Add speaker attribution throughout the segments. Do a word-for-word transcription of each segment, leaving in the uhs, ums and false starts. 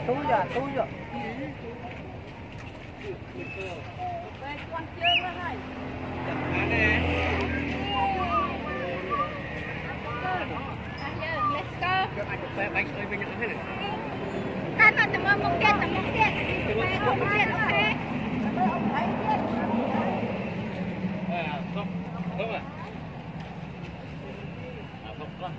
Speaker 1: túi rồi túi rồi
Speaker 2: con chương đó thôi. Let's go. Kan mà tụi mình một kiện, tụi một kiện. Một kiện, ok.
Speaker 3: À, không, không à. À, không, không.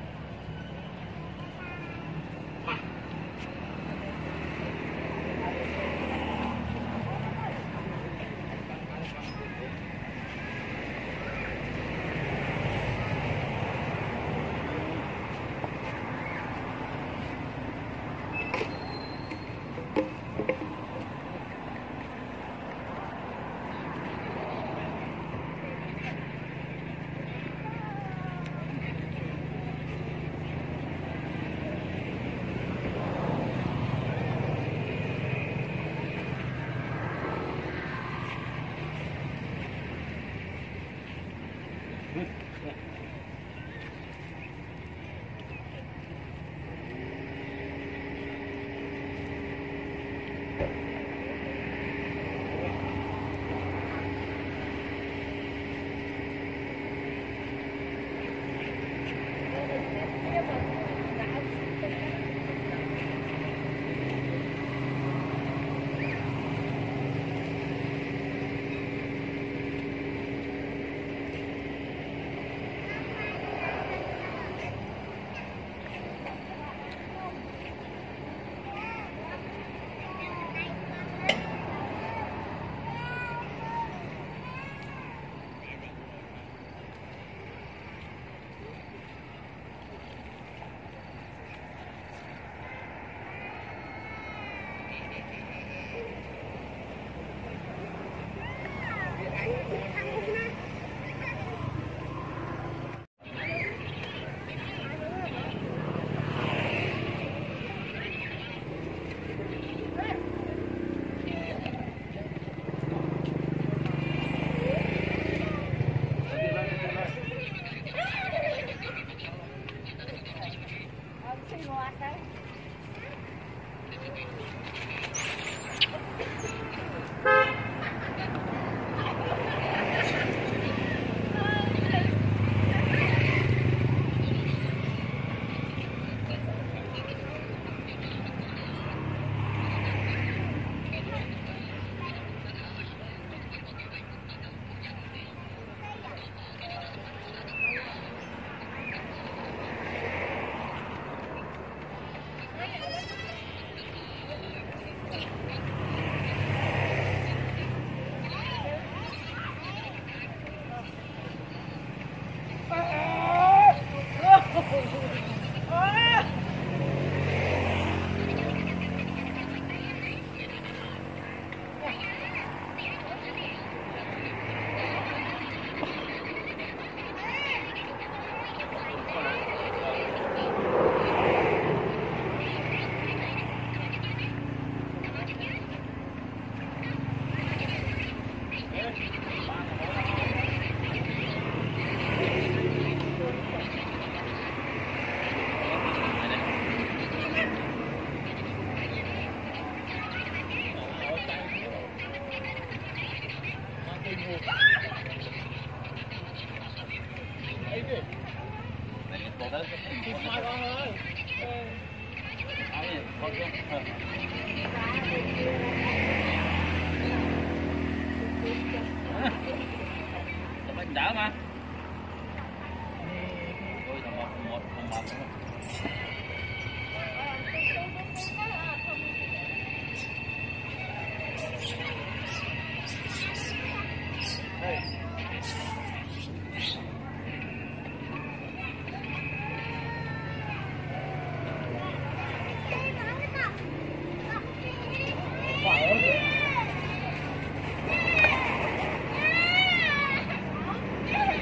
Speaker 3: Mình đỡ mà. Tôi là một một một một.
Speaker 2: Hãy subscribe cho kênh Ghiền Mì Gõ để không bỏ lỡ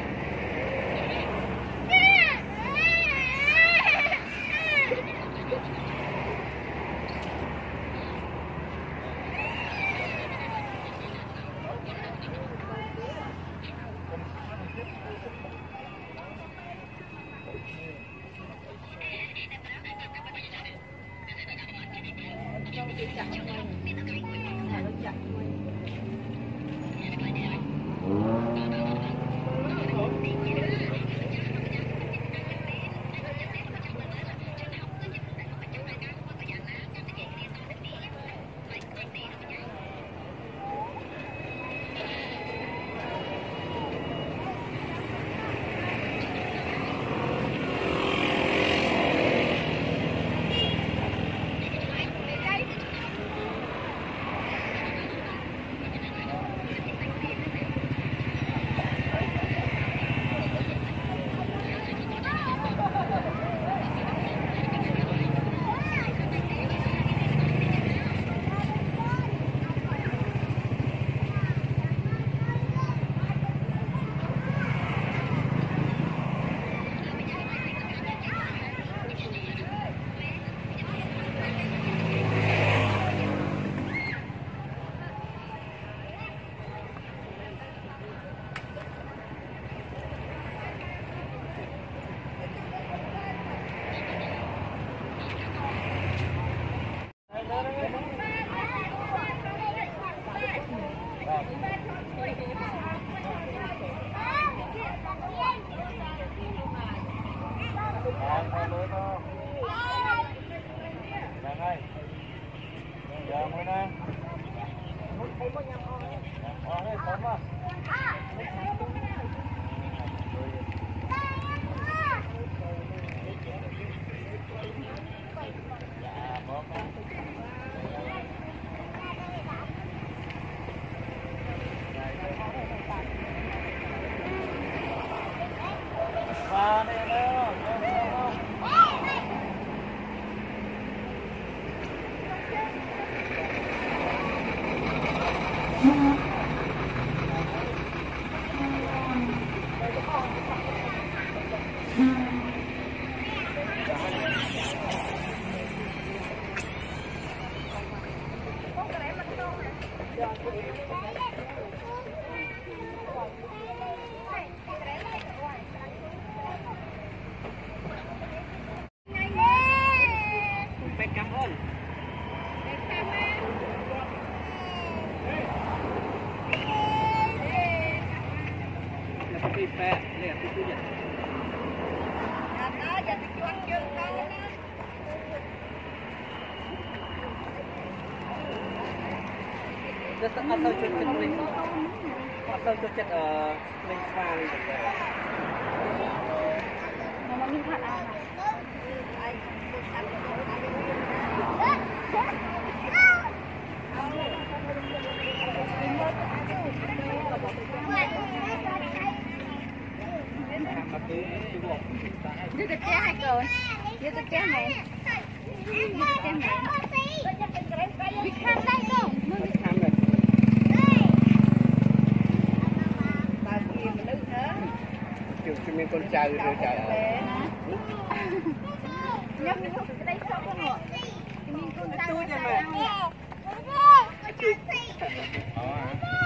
Speaker 1: Rất là sâu chút chút mình sâu chút chút ở mình pha đi nó nó như thật à như cái che hai rồi như cái che này như cái che này bị khám đây không bị khám rồi kiểu cho mình con trai rồi trời ơi nhấp cái thuốc cái đây sốc không ạ mình con trai mà